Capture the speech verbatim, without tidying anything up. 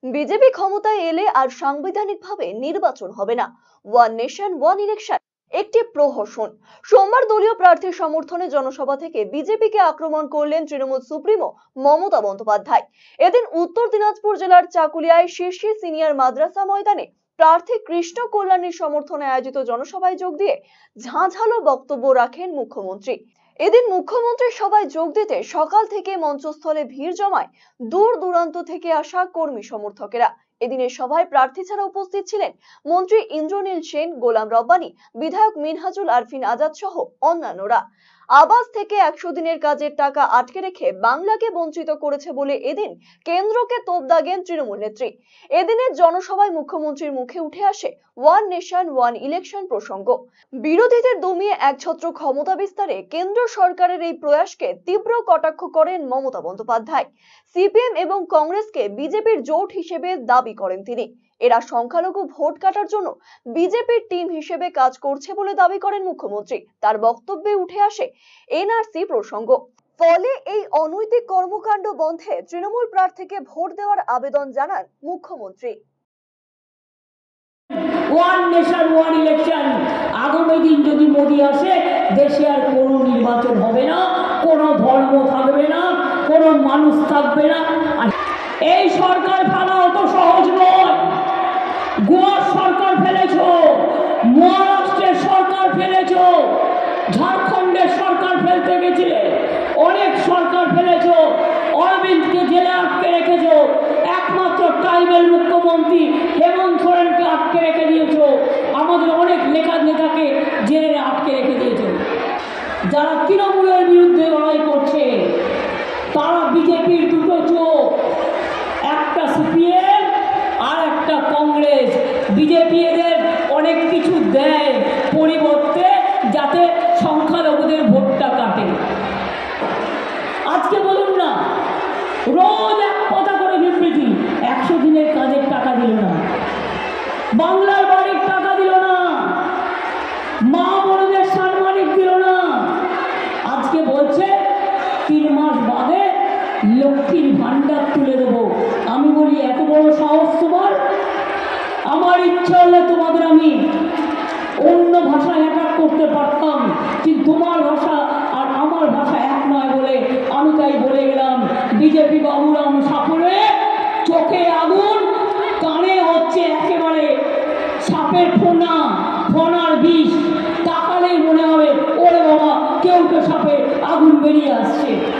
BJP ক্ষমতায় এলে আর সাংবিধানিকভাবে নির্বাচন হবে না। ওয়ান নেশন ওয়ান ইলেকশন একটি প্রহসন। সোমবার দলীয় প্রার্থীর সমর্থনে জনসভা থেকে বিজেপিকে আক্রমণ করলেন তৃণমূল সুপ্রিমো মমতা বন্দ্যোপাধ্যায়। এদিন উত্তর দিনাজপুর জেলার চাকুলিয়ায় শীর্ষে সিনিয়র মাদ্রাসা ময়দানে প্রার্থী কৃষ্ণ কল্যাণীর সমর্থনে আয়োজিত জনসভায় যোগ দিয়ে ঝাঁঝালো বক্তব্য রাখেন মুখ্যমন্ত্রী। এদিন মুখ্যমন্ত্রীর সভায় যোগ দিতে সকাল থেকে মঞ্চস্থলে ভিড় জমায় দূর দূরান্ত থেকে আসা কর্মী সমর্থকেরা। এদিনের সভায় প্রার্থী ছাড়া উপস্থিত ছিলেন মন্ত্রী ইন্দ্রনীল সেন, গোলাম রব্বানী, বিধায়ক মিনহাজুল আরফিন আজাদ সহ অন্যান্যরা। আবাস থেকে একশো দিনের কাজের টাকা আটকে রেখে বাংলাকে বঞ্চিত করেছে বলে এদিন কেন্দ্রকে তোপ দাগেন তৃণমূল নেত্রী। এদিনের জনসভায় মুখ্যমন্ত্রীর মুখে উঠে আসে ওয়ান নেশন ওয়ান ইলেকশন প্রসঙ্গ। বিরোধীদের দমিয়ে একছত্র ক্ষমতা বিস্তারে কেন্দ্র সরকারের এই প্রয়াসকে তীব্র কটাক্ষ করেন মমতা বন্দ্যোপাধ্যায়। সিপিএম এবং কংগ্রেসকে বিজেপির জোট হিসেবে দাবি করেন তিনি। এরা সংখ্যালঘু ভোট কাটার জন্য বিজেপির টিম হিসেবে কাজ করছে বলে দাবি করেন মুখ্যমন্ত্রী। তার বক্তব্যে উঠে আসে এনআরসি প্রসঙ্গ। ফলে এই অনৈতিক কর্মকাণ্ড বন্ধে তৃণমূল প্রার্থীকে ভোট দেওয়ার আবেদন জানান মুখ্যমন্ত্রী। ওয়ান নেশন ওয়ান ইলেকশন, আগামী দিন যদি মোদী আসে দেশে আর কোনো নির্বাচন হবে না, কোনো ধর্ম থাকবে না, কোনো মানুষ থাকবে না। এই সরকার ফেলা অত সহজ নয়। গোয়ার সরকার ফেলেছ, মহারাষ্ট্রের সরকার ফেলেছ, ঝাড়খণ্ডের সরকার ফেলতে গেছিলে, অনেক সরকার ফেলেছ, অরবিন্দকে জেলে আটকে রেখেছ, একমাত্র ট্রাইবেল মুখ্যমন্ত্রী হেমন্ত সোরেনকে আটকে রেখে দিয়েছ, আমাদের অনেক লেখা নেতাকে জেলে আটকে রেখে দিয়েছ। যারা তৃণমূলের বিরুদ্ধে লড়াই করছে তারা বিজেপির দুটো চোখ, একটা সিপিএম আর একটা কংগ্রেস। বিজেপি এদের অনেক কিছু দেয় পরিবর্তে, যাতে সংখ্যালঘুদের ভোটটা কাটে। আজকে বলুন না, রোজ এক কথা করে বিবৃতি, একশো দিনের কাজের টাকা দিল না, বাংলার বাড়ির টাকা দিল না, মা বোনদের সাম্মানিক দিল না। আজকে বলছে তিন মাস বাদে লক্ষ্মীর ভান্ডার তুলে দেবো। আমি বলি এত বড় সাহস তোমার? আমার ইচ্ছা হলে তোমাদের আমি অন্য ভাষায় অ্যাটাক করতে পারতাম, কিন্তু তোমার ভাষা আর আমার ভাষা এক নয় বলে আমি তাই বলে গেলাম। বিজেপি বাবুরাম সাপুরে চোখে আগুন, কানে হচ্ছে একেবারে সাপের ফোনা, ফোনার বিষ। তাকালেই মনে হবে ওরে বাবা, কেউ তো সাপে আগুন বেরিয়ে আসছে।